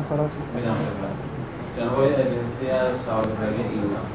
همکارات میدم خدمت جناب آقای اجنسی از خبرگزاری ایران.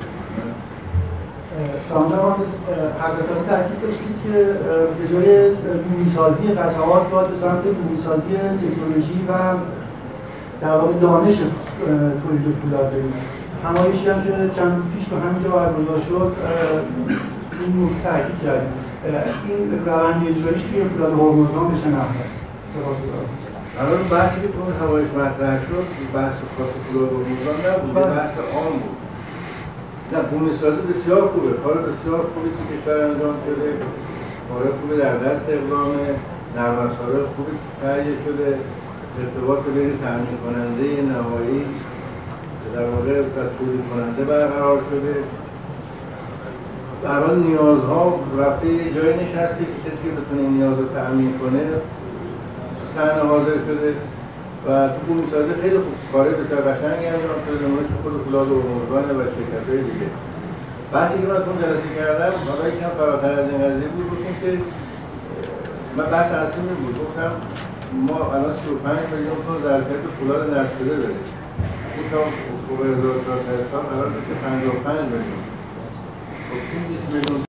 سلام جناب حضرت عالی تاکید داشتید که به جای بومی‌سازی قطعات باید به سمت بومی‌سازی تکنولوژی و در واقع دانش تولید فولاد بریم. همایشی هم که چند پیش تو همینجا برگزار شد این نکته تاکید کردیم. این روند اجراییش توی فولاد هرمزگان به چه نحو است؟ سپاسگزارم. الان بحثی که تو اون همایش مطرح شد بحث خاص فولاد هرمزگان نبود، بحث عام بود. نه، بومی‌سازی بسیار خوبه، کار بسیار خوبی که کشور انجام شده، کار خوبی در دست اقدام نرم افزارهای خوبی تهیه شده، ارتباط بین تامین کننده نهایی در واقع و تولید کننده برقرار شده. در حال نیازها رفته جایی نشسته که کسی که بتونه این نیاز رو تامین کنه صحنه حاضر شده و تو بومی‌سازی خیلی خوب کاره بسیار قشنگی انجام شده، نمونهش خود فولاد هرمزگان و شرکت‌های دیگه. بحثی که من تو جلسه کردم حالا یکم فراتر از این قضیه بود، گفتیم که من بحث اصلی این بود، گفتم ما الان 35 میلیون تن ظرفیت فولاد نصب شده داریم. این تا اکتبر 1400 قرار بود که 55 میلیون. خب این 20 میلیون